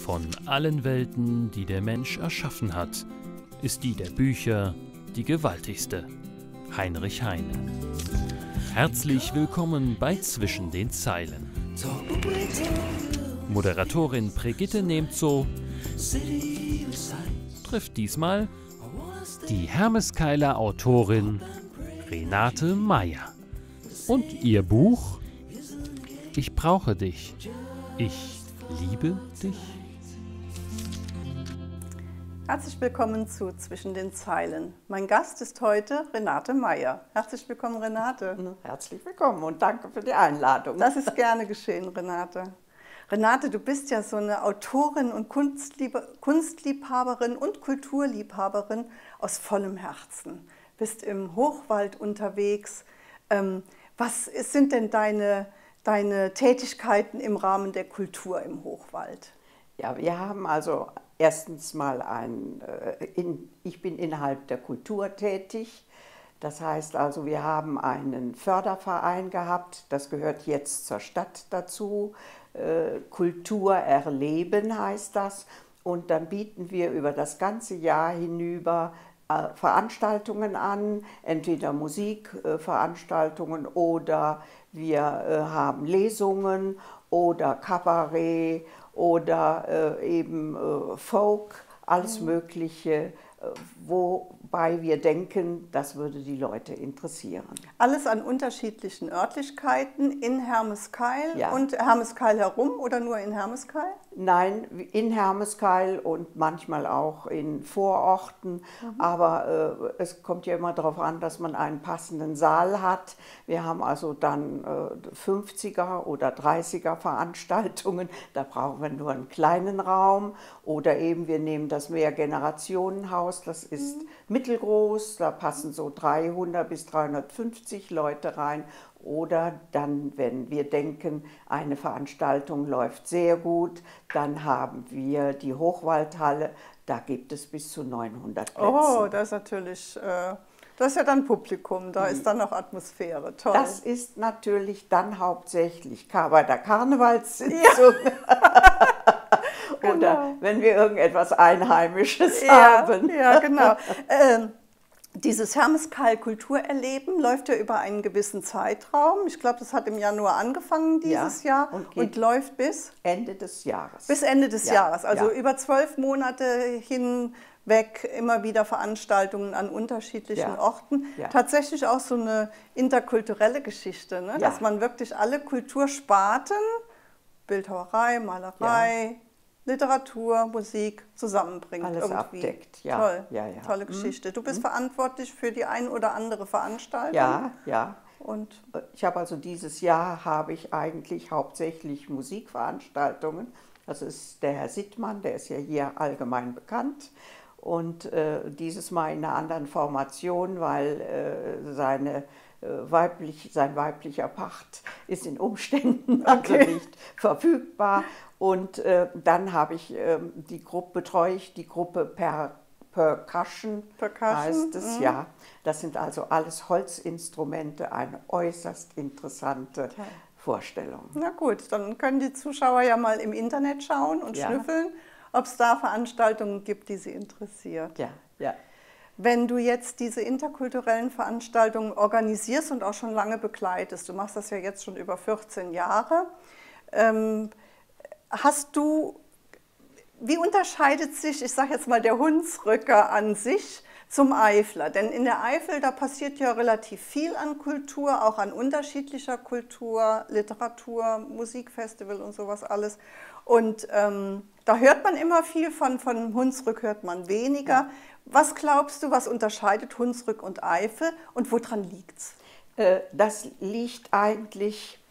Von allen Welten, die der Mensch erschaffen hat, ist die der Bücher die gewaltigste. Heinrich Heine. Herzlich willkommen bei Zwischen den Zeilen. Moderatorin Brigitte Nemzow trifft diesmal die Hermeskeiler Autorin Renate Meyer und ihr Buch Ich brauche dich, ich liebe dich. Herzlich willkommen zu Zwischen den Zeilen. Mein Gast ist heute Renate Meyer. Herzlich willkommen, Renate. Herzlich willkommen und danke für die Einladung. Das ist gerne geschehen, Renate. Renate, du bist ja so eine Autorin und Kunstliebhaberin und Kulturliebhaberin aus vollem Herzen. Bist im Hochwald unterwegs. Was sind denn deine Tätigkeiten im Rahmen der Kultur im Hochwald? Ja, wir haben also erstens mal ich bin innerhalb der Kultur tätig. Das heißt also, wir haben einen Förderverein gehabt, das gehört jetzt zur Stadt dazu. Kultur erleben heißt das. Und dann bieten wir über das ganze Jahr hinüber Veranstaltungen an, entweder Musikveranstaltungen oder wir haben Lesungen oder Kabarett oder eben Folk, alles Mögliche, wobei wir denken, das würde die Leute interessieren. Alles an unterschiedlichen Örtlichkeiten in Hermeskeil Ja. und Hermeskeil herum oder nur in Hermeskeil? Nein, in Hermeskeil und manchmal auch in Vororten, aber es kommt ja immer darauf an, dass man einen passenden Saal hat. Wir haben also dann 50er oder 30er Veranstaltungen, da brauchen wir nur einen kleinen Raum oder eben wir nehmen das Mehrgenerationenhaus, das ist mittelgroß, da passen so 300 bis 350 Leute rein. Oder dann, wenn wir denken, eine Veranstaltung läuft sehr gut, dann haben wir die Hochwaldhalle, da gibt es bis zu 900 Plätze. Oh, das ist natürlich, das ist ja dann Publikum, da ist dann noch Atmosphäre, toll. Das ist natürlich dann hauptsächlich bei der Karnevalssitzung. Ja. Oder wenn wir irgendetwas Einheimisches Ja, haben. ja, genau. Dieses Hermeskeil Kulturerleben läuft ja über einen gewissen Zeitraum. Ich glaube, das hat im Januar angefangen dieses Jahr und läuft bis Ende des Jahres. Bis Ende des Jahres, also ja. über 12 Monate hinweg immer wieder Veranstaltungen an unterschiedlichen Orten. Ja. Tatsächlich auch so eine interkulturelle Geschichte, ne? Dass man wirklich alle Kultursparten, Bildhauerei, Malerei, Literatur, Musik zusammenbringt. Alles irgendwie. abdeckt, ja. Toll, Ja. tolle Geschichte. Du bist verantwortlich für die ein oder andere Veranstaltung. Ja. Und ich habe also dieses Jahr eigentlich hauptsächlich Musikveranstaltungen. Das ist der Herr Sittmann, der ist ja hier allgemein bekannt. Und dieses Mal in einer anderen Formation, weil sein weiblicher Part ist in Umständen also nicht verfügbar. Und dann habe ich betreue ich die Gruppe Percussion heißt es, ja. Das sind also alles Holzinstrumente, eine äußerst interessante Vorstellung. na gut, dann können die Zuschauer ja mal im Internet schauen und schnüffeln, ob es da Veranstaltungen gibt, die sie interessiert. Ja. Wenn du jetzt diese interkulturellen Veranstaltungen organisierst und auch schon lange begleitest, du machst das ja jetzt schon über 14 Jahre, wie unterscheidet sich, ich sage jetzt mal, der Hunsrücker an sich zum Eifler? Denn in der Eifel, da passiert ja relativ viel an Kultur, auch an unterschiedlicher Kultur, Literatur, Musikfestival und sowas alles. Und da hört man immer viel, von Hunsrück hört man weniger. Ja. Was glaubst du, was unterscheidet Hunsrück und Eifel und woran liegt es? Das liegt eigentlich,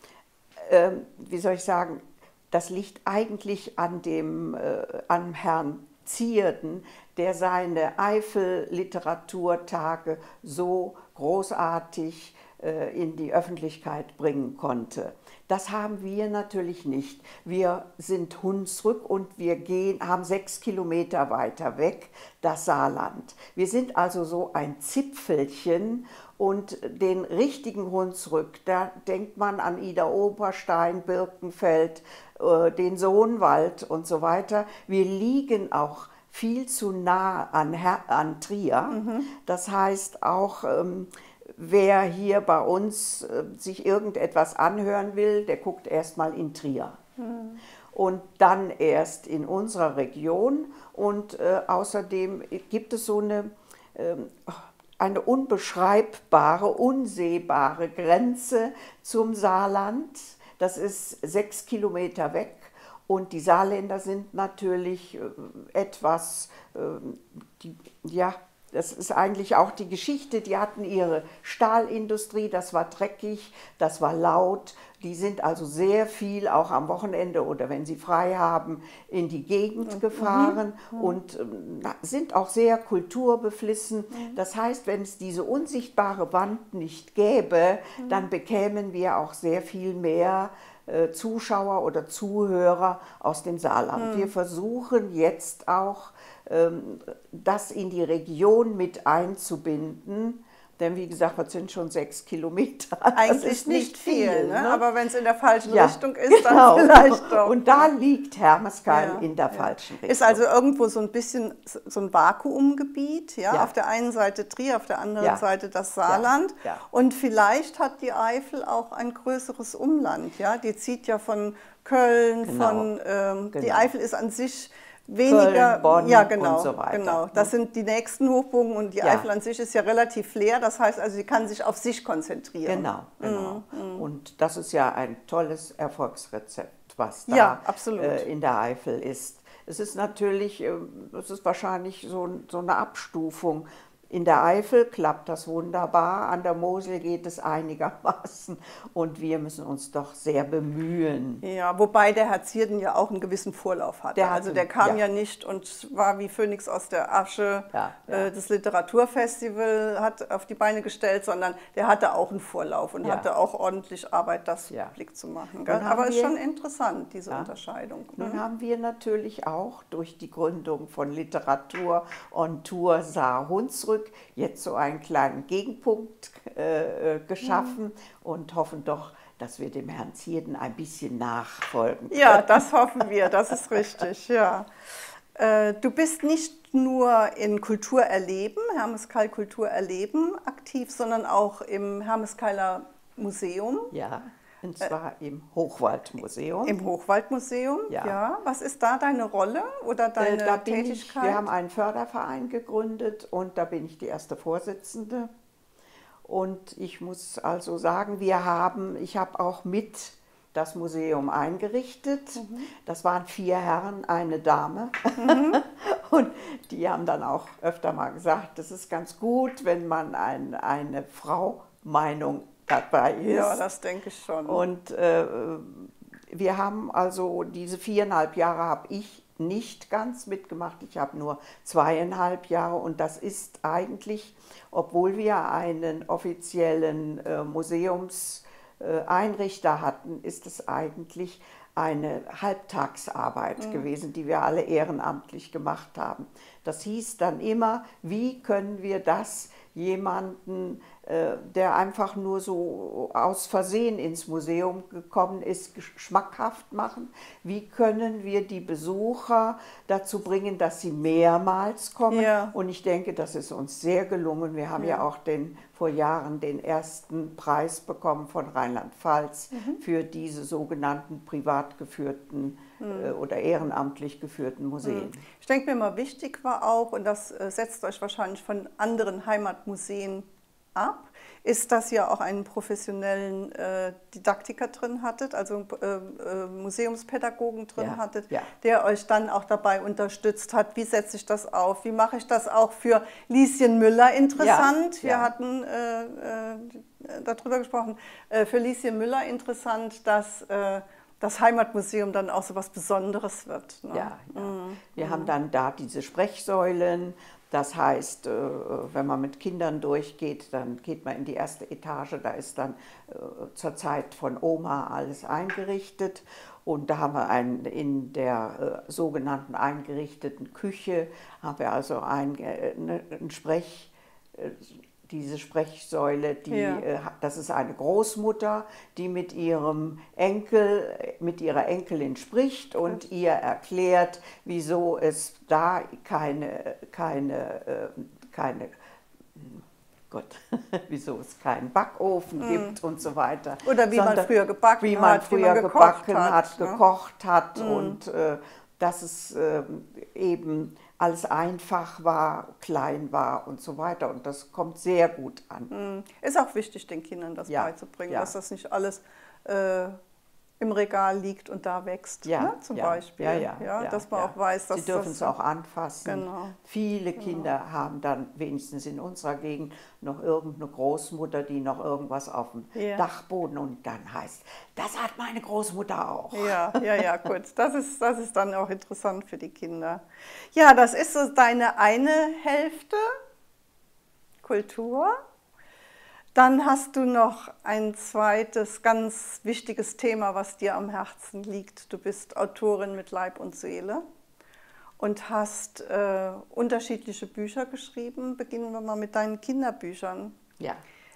das liegt eigentlich an Herrn Zierden, der seine Eifel-Literaturtage so großartig in die Öffentlichkeit bringen konnte. Das haben wir natürlich nicht. Wir sind Hunsrück und haben 6 Kilometer weiter weg das Saarland. Wir sind also so ein Zipfelchen Und den richtigen Hunsrück, da denkt man an Ida Oberstein, Birkenfeld, den Sohnwald und so weiter. Wir liegen auch viel zu nah an Trier. Das heißt auch, wer hier bei uns sich irgendetwas anhören will, der guckt erstmal in Trier. Und dann erst in unserer Region. Und außerdem gibt es so eine unbeschreibbare, unsehbare Grenze zum Saarland. Das ist 6 Kilometer weg. Und die Saarländer sind natürlich etwas, ja, das ist eigentlich auch die Geschichte, die hatten ihre Stahlindustrie, das war dreckig, das war laut, die sind also sehr viel auch am Wochenende oder wenn sie frei haben in die Gegend gefahren und sind auch sehr kulturbeflissen. Das heißt, wenn es diese unsichtbare Wand nicht gäbe, dann bekämen wir auch sehr viel mehr Zuschauer oder Zuhörer aus dem Saarland. Wir versuchen jetzt auch, das in die Region mit einzubinden, denn wie gesagt, das sind schon 6 Kilometer. Eigentlich das ist nicht viel, ne? Aber wenn es in der falschen Ja, Richtung ist, genau. dann vielleicht doch. Und da liegt Hermeskeil Ja, in der falschen Richtung. Ist also irgendwo so ein bisschen so ein Vakuumgebiet, ja? Ja. Auf der einen Seite Trier, auf der anderen Ja. Seite das Saarland. Ja, ja. Und vielleicht hat die Eifel auch ein größeres Umland, ja? Die zieht ja von Köln, Genau. die Genau. Eifel ist an sich weniger, Köln, Bonn ja genau, und so weiter. genau. Das sind die nächsten Hochburgen und die Ja. Eifel an sich ist ja relativ leer. Das heißt also, sie kann sich auf sich konzentrieren. Genau. Und das ist ja ein tolles Erfolgsrezept, was da Ja, absolut. In der Eifel ist. Es ist natürlich, es ist wahrscheinlich so eine Abstufung. In der Eifel klappt das wunderbar, an der Mosel geht es einigermaßen und wir müssen uns doch sehr bemühen. Ja, wobei der Herr Zierden ja auch einen gewissen Vorlauf hatte. Also der kam ja nicht und war wie Phönix aus der Asche, das Literaturfestival hat auf die Beine gestellt, sondern der hatte auch einen Vorlauf und hatte auch ordentlich Arbeit, das publik zu machen. Gell? Aber es ist schon interessant, diese Unterscheidung. Nun haben wir natürlich auch durch die Gründung von Literatur on Tour Saar-Hunsrück jetzt so einen kleinen Gegenpunkt geschaffen und hoffen doch, dass wir dem Herrn Zierden ein bisschen nachfolgen. Ja, das hoffen wir, das ist richtig, ja. Du bist nicht nur in Kulturerleben, Hermeskeil Kulturerleben aktiv, sondern auch im Hermeskeiler Museum. Ja, und zwar im Hochwaldmuseum. Im Hochwaldmuseum, ja. Was ist da deine Rolle oder deine Tätigkeit? Wir haben einen Förderverein gegründet und da bin ich die erste Vorsitzende. Und ich muss also sagen, ich habe auch mit das Museum eingerichtet. Das waren 4 Herren, eine Dame. Und die haben dann auch öfter mal gesagt, das ist ganz gut, wenn man eine Frau-Meinung dabei ist. Ja, das denke ich schon. Und wir haben also diese 4,5 Jahre habe ich nicht ganz mitgemacht. Ich habe nur 2,5 Jahre und das ist eigentlich, obwohl wir einen offiziellen Museumseinrichter hatten, ist es eigentlich eine Halbtagsarbeit gewesen, die wir alle ehrenamtlich gemacht haben. Das hieß dann immer, wie können wir das jemanden, der einfach nur so aus Versehen ins Museum gekommen ist, schmackhaft machen? Wie können wir die Besucher dazu bringen, dass sie mehrmals kommen? Ja. Und ich denke, das ist uns sehr gelungen. Wir haben ja auch vor Jahren den ersten Preis bekommen von Rheinland-Pfalz für diese sogenannten privat geführten oder ehrenamtlich geführten Museen. Ich denke mir mal, wichtig war auch, und das setzt euch wahrscheinlich von anderen Heimatmuseen ab, ist, dass ihr auch einen professionellen Didaktiker drin hattet, also Museumspädagogen drin hattet, der euch dann auch dabei unterstützt hat, wie setze ich das auf, wie mache ich das auch für Lieschen Müller interessant. Wir hatten darüber gesprochen, für Lieschen Müller interessant, dass das Heimatmuseum dann auch so was Besonderes wird. Ne? Ja. Wir haben dann da diese Sprechsäulen. Das heißt, wenn man mit Kindern durchgeht, dann geht man in die erste Etage, da ist dann zur Zeit von Oma alles eingerichtet. Und da haben wir in der sogenannten eingerichteten Küche, haben wir also einen diese Sprechsäule, Ja. Das ist eine Großmutter, die mit ihrem Enkel, mit ihrer Enkelin spricht und ihr erklärt, wieso es da Gott, wieso es keinen Backofen gibt und so weiter. Oder wie man früher gebacken wie man hat, früher wie man gekocht hat und dass es eben alles einfach war, klein war und so weiter. Und das kommt sehr gut an. Ist auch wichtig, den Kindern das beizubringen, ja. dass das nicht alles im Regal liegt und da wächst, ne, zum Beispiel. Dass man auch weiß, dass sie dürfen es auch anfassen. Genau. Viele Kinder haben dann wenigstens in unserer Gegend noch irgendeine Großmutter, die noch irgendwas auf dem Dachboden und dann heißt, das hat meine Großmutter auch. Ja, gut. Das ist dann auch interessant für die Kinder. Ja, das ist so deine eine Hälfte Kultur. Dann hast du noch ein zweites ganz wichtiges Thema, was dir am Herzen liegt. Du bist Autorin mit Leib und Seele und hast unterschiedliche Bücher geschrieben. Beginnen wir mal mit deinen Kinderbüchern. Ja.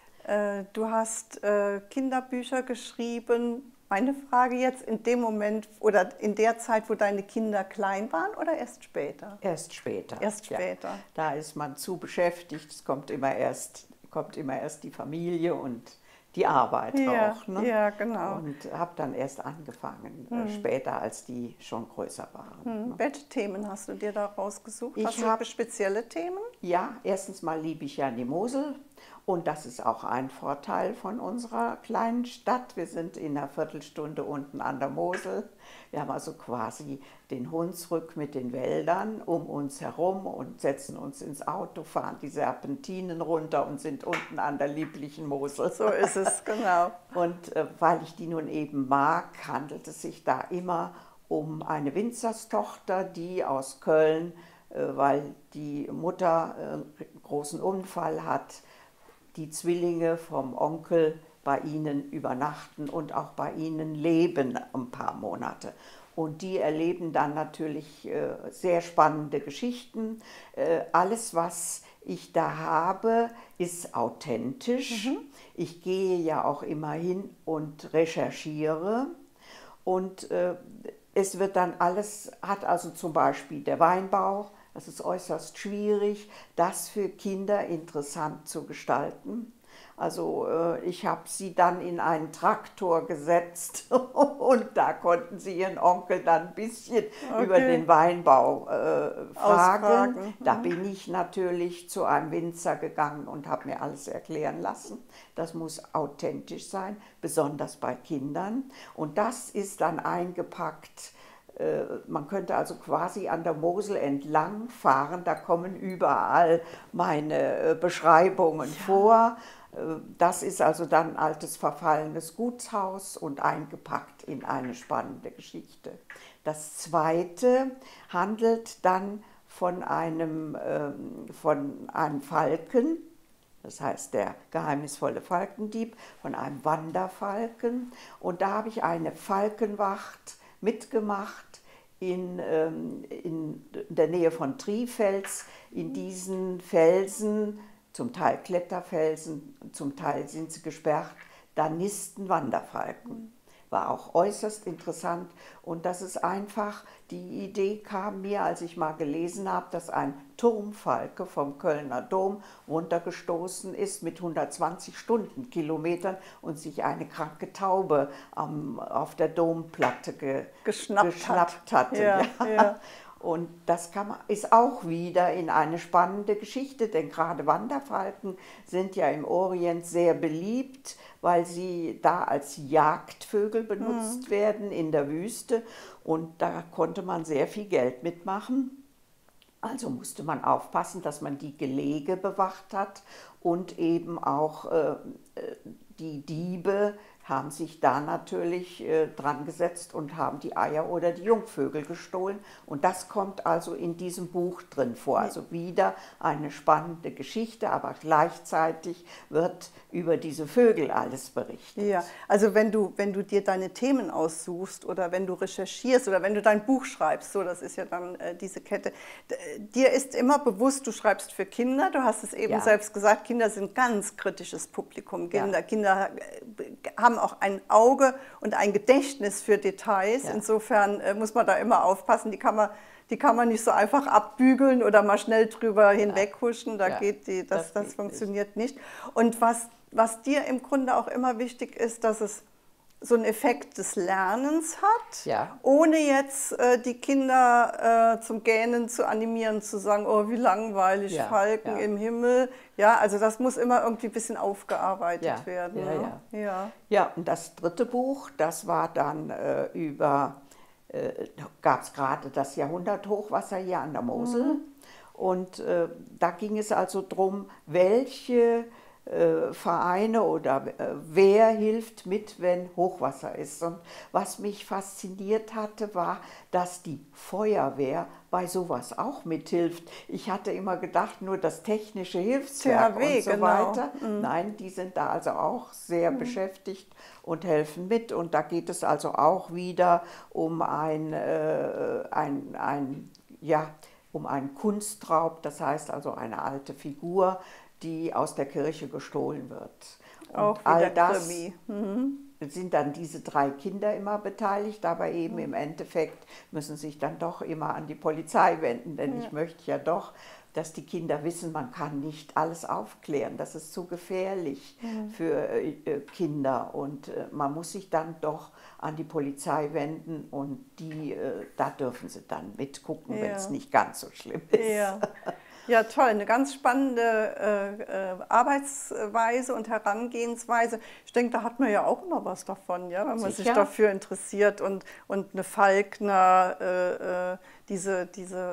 Du hast Kinderbücher geschrieben. Meine Frage jetzt, in dem Moment oder in der Zeit, wo deine Kinder klein waren oder erst später? Erst später. Erst später. Ja. Da ist man zu beschäftigt, es kommt immer erst die Familie und die Arbeit auch. Ne? Ja, genau. Und habe dann erst angefangen, später, als die schon größer waren. Ne? Welche Themen hast du dir da rausgesucht? Ich hast du spezielle Themen? Ja, erstens mal liebe ich ja die Mosel. Und das ist auch ein Vorteil von unserer kleinen Stadt. Wir sind in einer Viertelstunde unten an der Mosel. Wir haben also quasi den Hunsrück mit den Wäldern um uns herum und setzen uns ins Auto, fahren die Serpentinen runter und sind unten an der lieblichen Mosel. So ist es, genau. Und weil ich die nun eben mag, handelt es sich da immer um eine Winzerstochter, die aus Köln, weil die Mutter einen großen Unfall hat, die Zwillinge vom Onkel bei ihnen übernachten und auch bei ihnen leben ein paar Monate. Und die erleben dann natürlich sehr spannende Geschichten. Alles, was ich da habe, ist authentisch. Ich gehe ja auch immer hin und recherchiere. Und es wird dann alles, hat also zum Beispiel der Weinbau. Das ist äußerst schwierig, das für Kinder interessant zu gestalten. Also ich habe sie dann in einen Traktor gesetzt und da konnten sie ihren Onkel dann ein bisschen über den Weinbau fragen. Da bin ich natürlich zu einem Winzer gegangen und habe mir alles erklären lassen. Das muss authentisch sein, besonders bei Kindern. Und das ist dann eingepackt. Man könnte also quasi an der Mosel entlang fahren, da kommen überall meine Beschreibungen vor. Das ist also dann ein altes verfallenes Gutshaus und eingepackt in eine spannende Geschichte. Das zweite handelt dann von einem Falken, das heißt der geheimnisvolle Falkendieb, von einem Wanderfalken. Und da habe ich eine Falkenwacht mitgemacht in der Nähe von Trifels, in diesen Felsen, zum Teil Kletterfelsen, zum Teil sind sie gesperrt, da nisten Wanderfalken. War auch äußerst interessant und das ist einfach, die Idee kam mir, als ich mal gelesen habe, dass ein Turmfalke vom Kölner Dom runtergestoßen ist mit 120 Stundenkilometern und sich eine kranke Taube auf der Domplatte geschnappt hatte. Ja. Und das ist auch wieder in eine spannende Geschichte, denn gerade Wanderfalken sind ja im Orient sehr beliebt, weil sie da als Jagdvögel benutzt werden in der Wüste. Und da konnte man sehr viel Geld mitmachen. Also musste man aufpassen, dass man die Gelege bewacht hat und eben auch die Diebe haben sich da natürlich dran gesetzt und haben die Eier oder die Jungvögel gestohlen. Und das kommt also in diesem Buch drin vor. Also wieder eine spannende Geschichte, aber gleichzeitig wird über diese Vögel alles berichtet. Ja, also wenn du dir deine Themen aussuchst oder wenn du recherchierst oder wenn du dein Buch schreibst, so, das ist ja dann diese Kette, dir ist immer bewusst, du schreibst für Kinder, du hast es eben selbst gesagt, Kinder sind ganz kritisches Publikum. Kinder haben auch ein Auge und ein Gedächtnis für Details. Insofern muss man da immer aufpassen. Die kann man nicht so einfach abbügeln oder mal schnell drüber hinweghuschen. Das funktioniert nicht. Und was dir im Grunde auch immer wichtig ist, dass es so einen Effekt des Lernens hat, ohne jetzt die Kinder zum Gähnen zu animieren, zu sagen, oh, wie langweilig, Falken im Himmel. Ja, also das muss immer irgendwie ein bisschen aufgearbeitet werden. Ja, und das dritte Buch, das war dann gab es gerade das Jahrhunderthochwasser hier an der Mosel. Und da ging es also darum, welche Vereine oder wer hilft mit, wenn Hochwasser ist. Und was mich fasziniert hatte, war, dass die Feuerwehr bei sowas auch mithilft. Ich hatte immer gedacht, nur das technische Hilfswerk und so weiter. Nein, die sind da also auch sehr beschäftigt und helfen mit. Und da geht es also auch wieder um um einen Kunstraub, das heißt also eine alte Figur, die aus der Kirche gestohlen wird. Und auch all das sind dann diese 3 Kinder immer beteiligt, aber eben im Endeffekt müssen sich dann doch immer an die Polizei wenden, denn ich möchte ja doch, dass die Kinder wissen, man kann nicht alles aufklären, das ist zu gefährlich für Kinder und man muss sich dann doch an die Polizei wenden und da dürfen sie dann mitgucken, wenn es nicht ganz so schlimm ist. Ja, toll, eine ganz spannende Arbeitsweise und Herangehensweise. Ich denke, da hat man ja auch immer was davon, ja, wenn man sich dafür interessiert und eine Falkner diese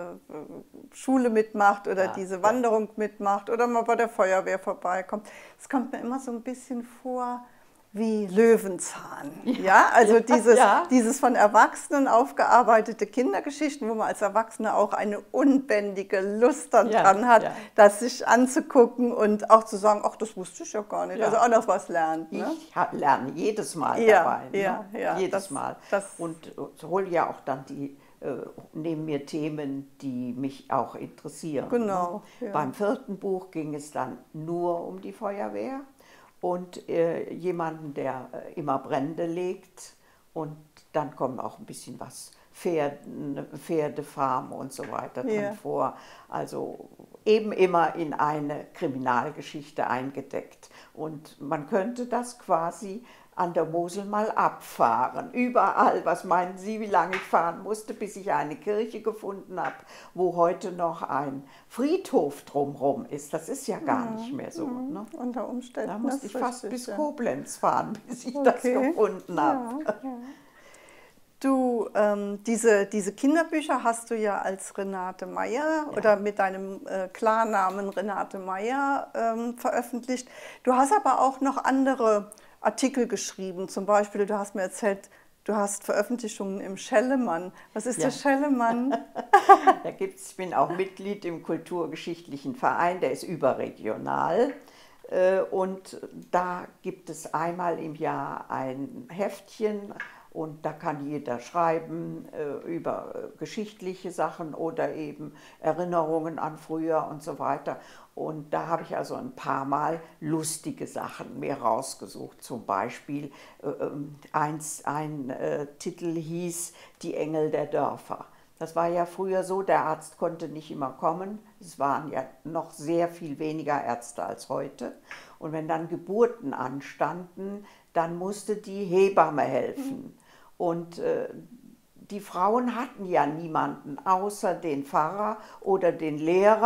Schule mitmacht oder diese Wanderung mitmacht oder mal bei der Feuerwehr vorbeikommt. Es kommt mir immer so ein bisschen vor wie Löwenzahn. Also dieses von Erwachsenen aufgearbeitete Kindergeschichten, wo man als Erwachsene auch eine unbändige Lust daran hat, das sich anzugucken und auch zu sagen, ach, das wusste ich ja gar nicht. Also auch noch was lernt. Ne? Ich lerne jedes Mal dabei. Jedes Mal. Und hole ja auch dann neben mir Themen, die mich auch interessieren. Genau. Beim 4. Buch ging es dann nur um die Feuerwehr. Und jemanden, der immer Brände legt und dann kommt auch ein bisschen was, Pferdefarm und so weiter drin vor. Also eben immer in eine Kriminalgeschichte eingedeckt. Und man könnte das quasi an der Mosel mal abfahren. Überall, was meinen Sie, wie lange ich fahren musste, bis ich eine Kirche gefunden habe, wo heute noch ein Friedhof drumherum ist. Das ist ja gar nicht mehr so. Ne? Unter Umständen. Da musste ich fast bis Koblenz fahren, bis ich das gefunden habe. Du, diese Kinderbücher hast du ja als Renate Meyer oder mit deinem Klarnamen Renate Meyer veröffentlicht. Du hast aber auch noch andere Artikel geschrieben, zum Beispiel, du hast mir erzählt, du hast Veröffentlichungen im Schellemann. Was ist der Schellemann? Ich bin auch Mitglied im Kulturgeschichtlichen Verein, der ist überregional. Und da gibt es einmal im Jahr ein Heftchen und da kann jeder schreiben über geschichtliche Sachen oder eben Erinnerungen an früher und so weiter. Und da habe ich also ein paar Mal lustige Sachen mir rausgesucht. Zum Beispiel ein Titel hieß Die Engel der Dörfer. Das war ja früher so, der Arzt konnte nicht immer kommen. Es waren ja noch sehr viel weniger Ärzte als heute. Und wenn dann Geburten anstanden, dann musste die Hebamme helfen. Und die Frauen hatten ja niemanden außer den Pfarrer oder den Lehrer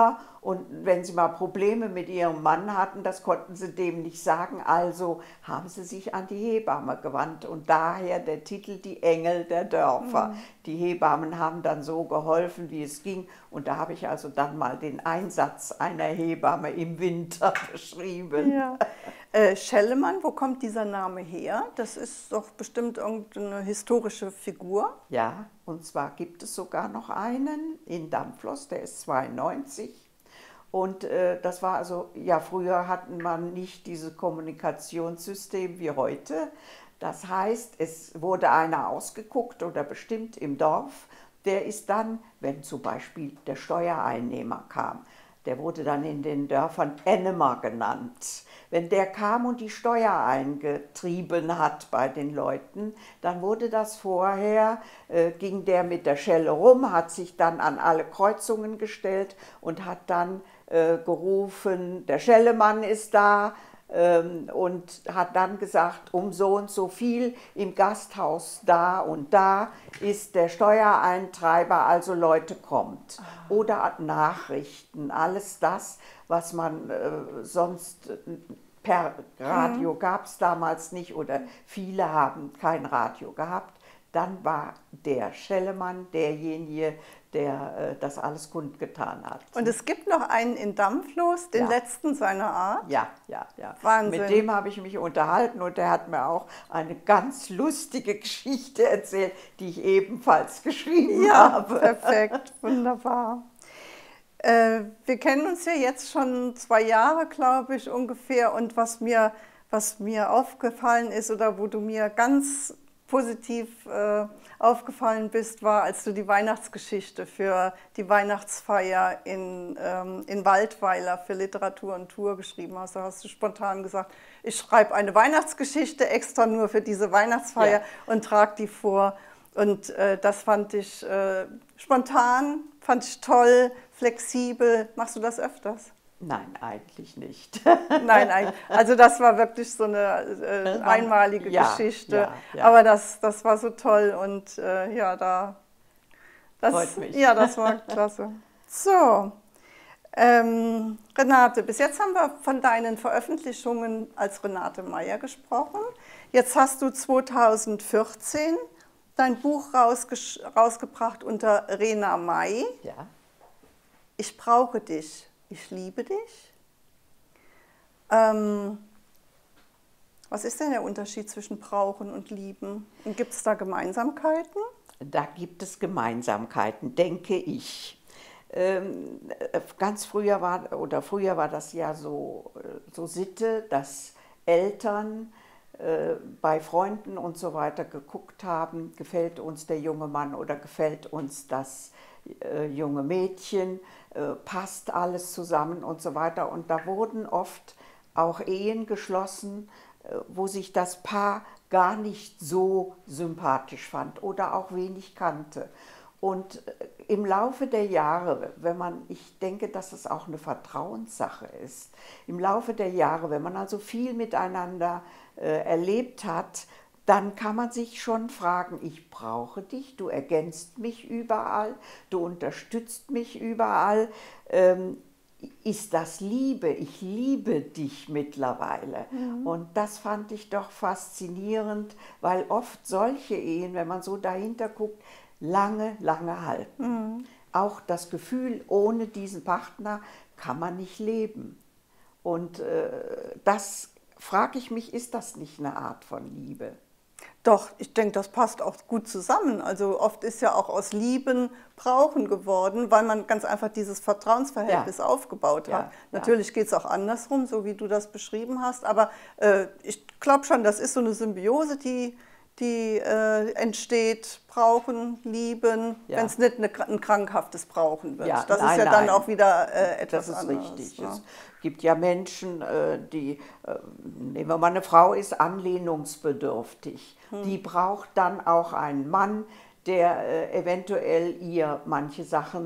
Und wenn sie mal Probleme mit ihrem Mann hatten, das konnten sie dem nicht sagen, also haben sie sich an die Hebamme gewandt. Und daher der Titel Die Engel der Dörfer. Die Hebammen haben dann so geholfen, wie es ging. Und da habe ich also dann mal den Einsatz einer Hebamme im Winter beschrieben. Ja. Schellemann, wo kommt dieser Name her? Das ist doch bestimmt irgendeine historische Figur. Ja, und zwar gibt es sogar noch einen in Dampflos, der ist 92. Und das war also, ja, früher hatten man nicht dieses Kommunikationssystem wie heute. Das heißt, es wurde einer ausgeguckt oder bestimmt im Dorf, der ist dann, wenn zum Beispiel der Steuereinnehmer kam, der wurde dann in den Dörfern Ennemer genannt. Wenn der kam und die Steuer eingetrieben hat bei den Leuten, dann wurde das vorher, ging der mit der Schelle rum, hat sich dann an alle Kreuzungen gestellt und hat dann gerufen, der Schellemann ist da, und hat dann gesagt, um so und so viel im Gasthaus da und da ist der Steuereintreiber, also Leute kommt. Oder Nachrichten, alles das, was man sonst per Radio gab es damals nicht oder viele haben kein Radio gehabt. Dann war der Schellemann derjenige, der das alles kundgetan hat. Und es gibt noch einen in Dampflos, den letzten seiner Art. Ja, ja, ja. Wahnsinn. Mit dem habe ich mich unterhalten und der hat mir auch eine ganz lustige Geschichte erzählt, die ich ebenfalls geschrieben habe. Perfekt, wunderbar. Wir kennen uns ja jetzt schon 2 Jahre, glaube ich, ungefähr. Und was mir aufgefallen ist oder wo du mir ganz positiv aufgefallen bist, war, als du die Weihnachtsgeschichte für die Weihnachtsfeier in Waldweiler für Literatur und Tour geschrieben hast. Da hast du spontan gesagt, ich schreibe eine Weihnachtsgeschichte extra nur für diese Weihnachtsfeier und trage die vor. Und das fand ich spontan, fand ich toll, flexibel. Machst du das öfters? Nein, eigentlich nicht. Nein, also das war wirklich so eine einmalige Geschichte. Ja. Aber das war so toll und freut mich. Ja, das war klasse. So, Renate, bis jetzt haben wir von deinen Veröffentlichungen als Renate Meyer gesprochen. Jetzt hast du 2014 dein Buch rausgebracht unter Rena May. Ja. Ich brauche dich. Ich liebe dich. Was ist denn der Unterschied zwischen brauchen und lieben? Und gibt es da Gemeinsamkeiten? Da gibt es Gemeinsamkeiten, denke ich. Ganz früher war das ja so Sitte, dass Eltern bei Freunden und so weiter geguckt haben, gefällt uns der junge Mann oder gefällt uns das junge Mädchen, passt alles zusammen und so weiter. Und da wurden oft auch Ehen geschlossen, wo sich das Paar gar nicht so sympathisch fand oder auch wenig kannte. Und im Laufe der Jahre, ich denke, dass es auch eine Vertrauenssache ist, im Laufe der Jahre, wenn man also viel miteinander erlebt hat, dann kann man sich schon fragen, ich brauche dich, du ergänzt mich überall, du unterstützt mich überall. Ist das Liebe? Ich liebe dich mittlerweile. Und das fand ich doch faszinierend, weil oft solche Ehen, wenn man so dahinter guckt, lange, lange halten. Auch das Gefühl, ohne diesen Partner kann man nicht leben. Und das frage ich mich, ist das nicht eine Art von Liebe? Doch, ich denke, das passt auch gut zusammen. Also oft ist ja auch aus Lieben Brauchen geworden, weil man ganz einfach dieses Vertrauensverhältnis aufgebaut hat. Natürlich geht es auch andersrum, so wie du das beschrieben hast, aber ich glaube schon, das ist so eine Symbiose, die entsteht, brauchen, lieben, wenn es nicht ein krankhaftes Brauchen wird. Das ist ja dann auch wieder etwas anderes. Das ist richtig. Es gibt ja Menschen, die, nehmen wir mal eine Frau, ist anlehnungsbedürftig. Die braucht dann auch einen Mann, der eventuell ihr manche Sachen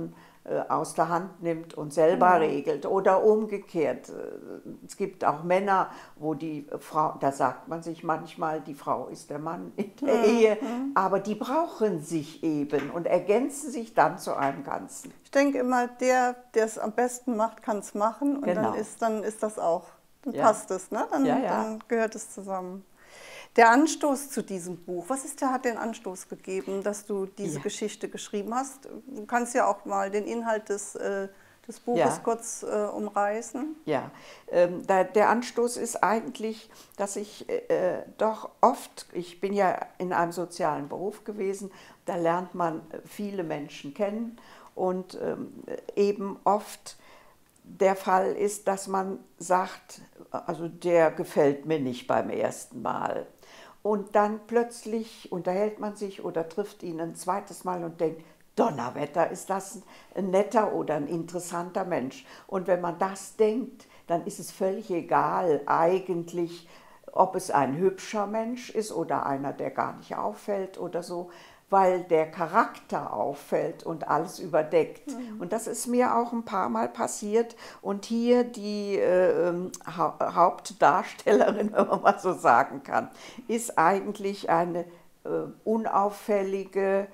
aus der Hand nimmt und selber regelt. Oder umgekehrt. Es gibt auch Männer, wo die Frau, da sagt man sich manchmal, die Frau ist der Mann in der Ehe, aber die brauchen sich eben und ergänzen sich dann zu einem Ganzen. Ich denke immer, der es am besten macht, kann es machen und Genau. dann ist das auch, dann Ja. passt es, ne? Dann gehört es zusammen. Der Anstoß zu diesem Buch, hat den Anstoß gegeben, dass du diese Geschichte geschrieben hast? Du kannst ja auch mal den Inhalt des Buches kurz umreißen. Ja, der Anstoß ist eigentlich, dass ich doch oft, ich bin ja in einem sozialen Beruf gewesen, da lernt man viele Menschen kennen und eben oft der Fall ist, dass man sagt, also der gefällt mir nicht beim ersten Mal. Und dann plötzlich unterhält man sich oder trifft ihn ein zweites Mal und denkt, Donnerwetter, ist das ein netter oder ein interessanter Mensch. Und wenn man das denkt, dann ist es völlig egal eigentlich, ob es ein hübscher Mensch ist oder einer, der gar nicht auffällt oder so, weil der Charakter auffällt und alles überdeckt. Und das ist mir auch ein paar Mal passiert. Und hier die Hauptdarstellerin, wenn man mal so sagen kann, ist eigentlich eine unauffällige,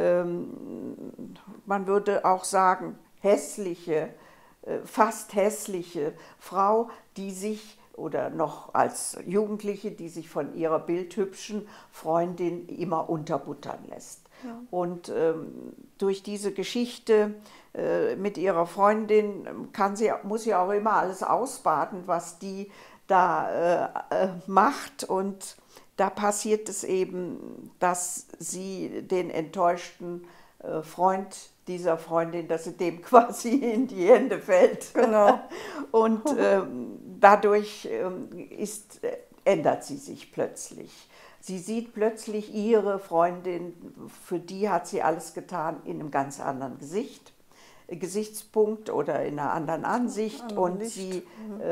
man würde auch sagen, hässliche, fast hässliche Frau, die sich, oder noch als Jugendliche, die sich von ihrer bildhübschen Freundin immer unterbuttern lässt. Ja. Und durch diese Geschichte mit ihrer Freundin muss sie auch immer alles ausbaden, was die da macht. Und da passiert es eben, dass sie den enttäuschten Freund dieser Freundin, dass sie dem quasi in die Hände fällt. Genau. Und dadurch ändert sie sich plötzlich. Sie sieht plötzlich ihre Freundin, für die hat sie alles getan, in einem ganz anderen Gesichtspunkt oder in einer anderen Ansicht. Und sie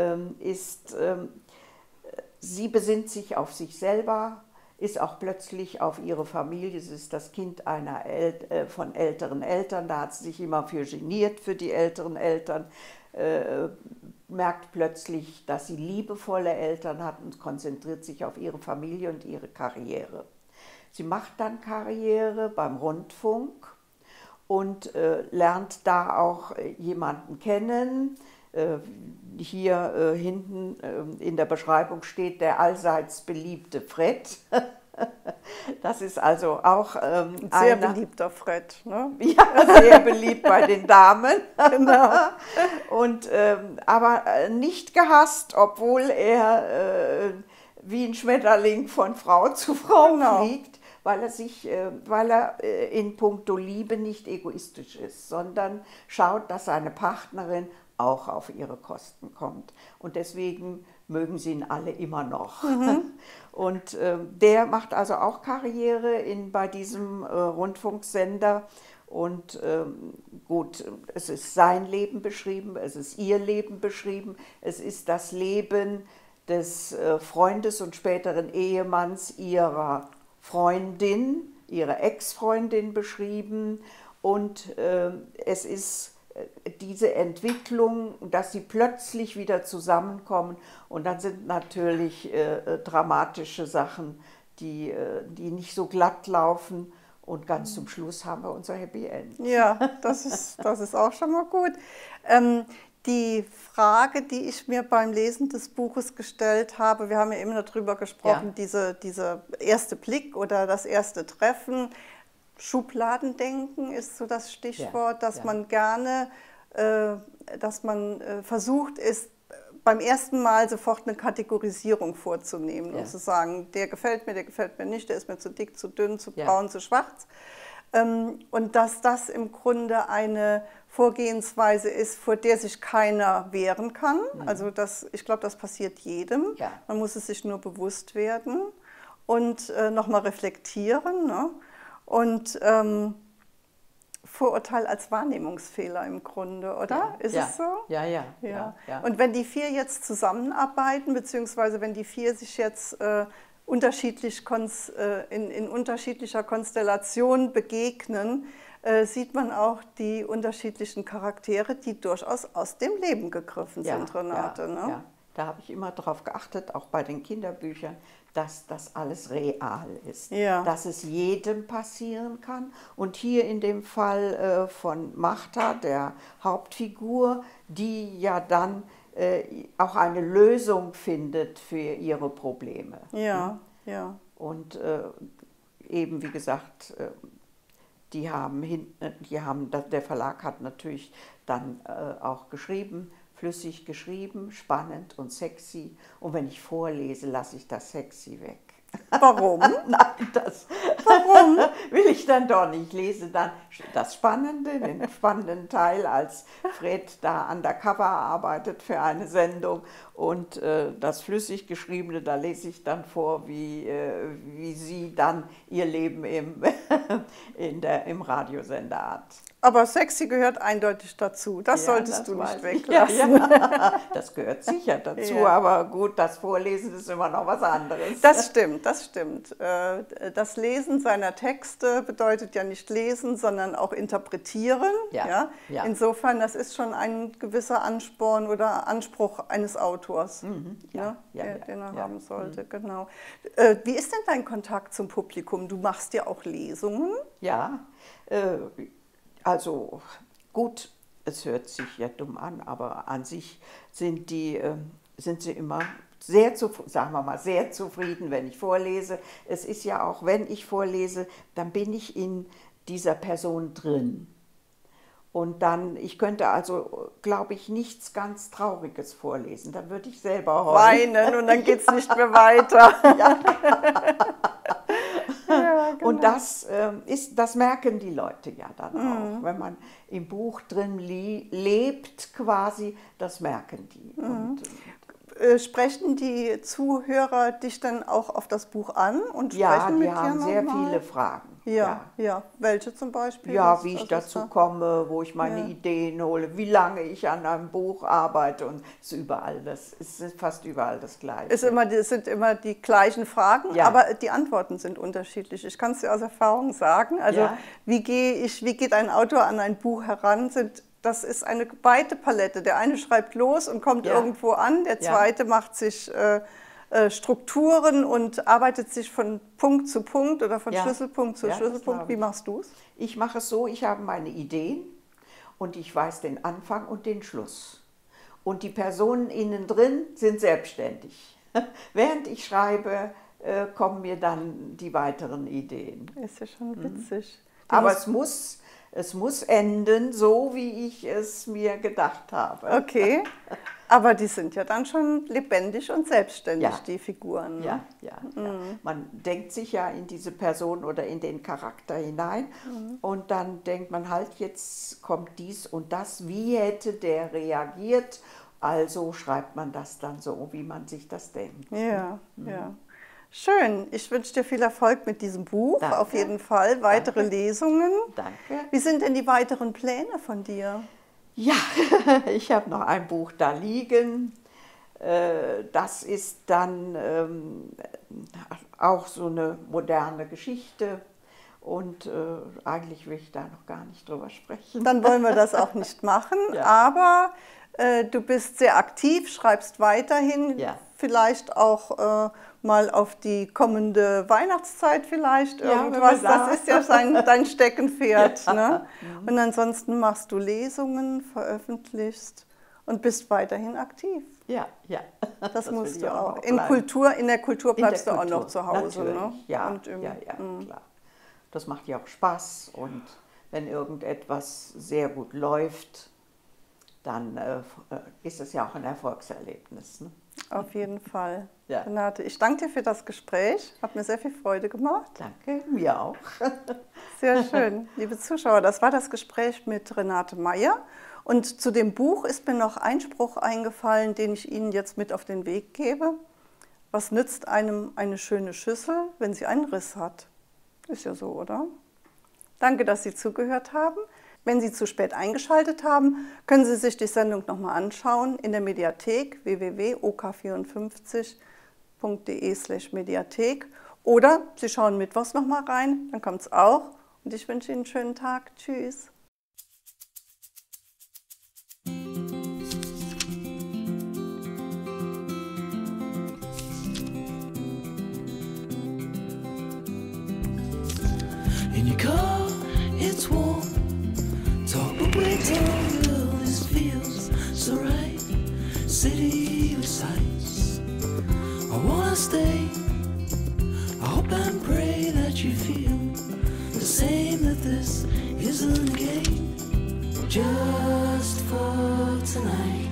sie besinnt sich auf sich selber, ist auch plötzlich auf ihre Familie. Sie ist das Kind von älteren Eltern, da hat sie sich immer für geniert, für die älteren Eltern, merkt plötzlich, dass sie liebevolle Eltern hat und konzentriert sich auf ihre Familie und ihre Karriere. Sie macht dann Karriere beim Rundfunk und lernt da auch jemanden kennen. Hier hinten in der Beschreibung steht der allseits beliebte Fred. Das ist also auch ein sehr beliebter Fred, ne? Ja, sehr beliebt bei den Damen. Genau. Und, aber nicht gehasst, obwohl er wie ein Schmetterling von Frau zu Frau fliegt, weil er in puncto Liebe nicht egoistisch ist, sondern schaut, dass seine Partnerin auch auf ihre Kosten kommt. Und deswegen mögen sie ihn alle immer noch. Und der macht also auch Karriere bei diesem Rundfunksender. Und gut, es ist sein Leben beschrieben, es ist ihr Leben beschrieben, es ist das Leben des Freundes und späteren Ehemanns ihrer Freundin, ihrer Ex-Freundin beschrieben. Und es ist diese Entwicklung, dass sie plötzlich wieder zusammenkommen, und dann sind natürlich dramatische Sachen, die nicht so glatt laufen, und ganz zum Schluss haben wir unser Happy End. Ja, das ist auch schon mal gut. Die Frage, die ich mir beim Lesen des Buches gestellt habe, wir haben ja eben darüber gesprochen, dieser erste Blick oder das erste Treffen, Schubladendenken ist so das Stichwort, dass man gerne, versucht ist, beim ersten Mal sofort eine Kategorisierung vorzunehmen und zu sagen, der gefällt mir nicht, der ist mir zu dick, zu dünn, zu braun, zu schwarz. Und dass das im Grunde eine Vorgehensweise ist, vor der sich keiner wehren kann. Also ich glaube, das passiert jedem. Ja. Man muss es sich nur bewusst werden und nochmal reflektieren, ne? Und Vorurteil als Wahrnehmungsfehler im Grunde, oder? Ja, ist es so? Ja. Und wenn die vier jetzt zusammenarbeiten, beziehungsweise wenn die vier sich jetzt in unterschiedlicher Konstellation begegnen, sieht man auch die unterschiedlichen Charaktere, die durchaus aus dem Leben gegriffen sind, Renate. Ja, ne? ja. Da habe ich immer darauf geachtet, auch bei den Kinderbüchern, dass das alles real ist, Ja. dass es jedem passieren kann. Und hier in dem Fall von Martha, der Hauptfigur, die ja dann auch eine Lösung findet für ihre Probleme. Ja, ja. Und eben, wie gesagt, der Verlag hat natürlich dann auch geschrieben, flüssig geschrieben, spannend und sexy. Und wenn ich vorlese, lasse ich das sexy weg. Warum? Nein, Warum? will ich dann doch nicht. Ich lese dann das Spannende, den spannenden Teil, als Fred da undercover arbeitet für eine Sendung. Und das flüssig Geschriebene, da lese ich dann vor, wie sie dann ihr Leben im Radiosender hat. Aber sexy gehört eindeutig dazu. Das solltest du nicht weglassen. Ja. Das gehört sicher dazu, Ja. aber gut, das Vorlesen ist immer noch was anderes. Das stimmt, das stimmt. Das Lesen seiner Texte bedeutet ja nicht lesen, sondern auch interpretieren. Ja. Insofern, das ist schon ein gewisser Ansporn oder Anspruch eines Autors, den er haben sollte. Genau. Wie ist denn dein Kontakt zum Publikum? Du machst ja auch Lesungen. Ja, also gut, es hört sich ja dumm an, aber an sich sind sie immer sehr zufrieden, wenn ich vorlese. Es ist ja auch, wenn ich vorlese, dann bin ich in dieser Person drin. Und dann, ich könnte also, glaube ich, nichts ganz Trauriges vorlesen. Dann würde ich selber heulen. Weinen und dann geht es nicht mehr weiter. Ja, genau. Und das merken die Leute ja dann auch. Wenn man im Buch drin lebt quasi, das merken die. Und, sprechen die Zuhörer dich dann auch auf das Buch an und ja, sprechen mit die dir haben sehr nochmal? viele Fragen. Ja. Welche zum Beispiel? Ja, wie ich dazu komme, wo ich meine Ideen hole, wie lange ich an einem Buch arbeite und es ist fast überall das Gleiche. Es sind immer die gleichen Fragen, aber die Antworten sind unterschiedlich. Ich kann es dir aus Erfahrung sagen. Also wie geht ein Autor an ein Buch heran? Das ist eine weite Palette. Der eine schreibt los und kommt irgendwo an, der zweite macht sich Strukturen und arbeitet sich von Punkt zu Punkt oder von Schlüsselpunkt zu Schlüsselpunkt. Wie machst du es? Ich mache es so, ich habe meine Ideen und ich weiß den Anfang und den Schluss. Und die Personen innen drin sind selbstständig. Während ich schreibe, kommen mir dann die weiteren Ideen. Ist ja schon witzig. Aber es muss enden, so wie ich es mir gedacht habe. Okay, aber die sind ja dann schon lebendig und selbstständig, die Figuren. Ne? Ja. Man denkt sich ja in diese Person oder in den Charakter hinein und dann denkt man halt, jetzt kommt dies und das, wie hätte der reagiert? Also schreibt man das dann so, wie man sich das denkt. Ja. Schön, ich wünsche dir viel Erfolg mit diesem Buch, Danke. auf jeden Fall. Weitere Lesungen. Danke. Wie sind denn die weiteren Pläne von dir? Ja, ich habe noch ein Buch da liegen. Das ist dann auch so eine moderne Geschichte und eigentlich will ich da noch gar nicht drüber sprechen. Dann wollen wir das auch nicht machen, aber du bist sehr aktiv, schreibst weiterhin, vielleicht auch mal auf die kommende Weihnachtszeit vielleicht irgendwas. Das ist ja dein Steckenpferd. Ne? Und ansonsten machst du Lesungen, veröffentlichst und bist weiterhin aktiv. Ja. Das musst du auch. In der Kultur bleibst du auch noch zu Hause. Ne? Ja, klar. Das macht ja auch Spaß und wenn irgendetwas sehr gut läuft, dann ist es ja auch ein Erfolgserlebnis. Ne? Auf jeden Fall. Renate, ich danke dir für das Gespräch. Hat mir sehr viel Freude gemacht. Danke, mir auch. Sehr schön. Liebe Zuschauer, das war das Gespräch mit Renate Meyer. Und zu dem Buch ist mir noch ein Spruch eingefallen, den ich Ihnen jetzt mit auf den Weg gebe. Was nützt einem eine schöne Schüssel, wenn sie einen Riss hat? Ist ja so, oder? Danke, dass Sie zugehört haben. Wenn Sie zu spät eingeschaltet haben, können Sie sich die Sendung nochmal anschauen in der Mediathek www.ok54.de/Mediathek oder Sie schauen mittwochs nochmal rein, dann kommt es auch. Und ich wünsche Ihnen einen schönen Tag. Tschüss. In your car, it's warm. Talk away, girl, this feels so right. City of sights. I wanna stay. I hope and pray that you feel the same, that this isn't a game just for tonight.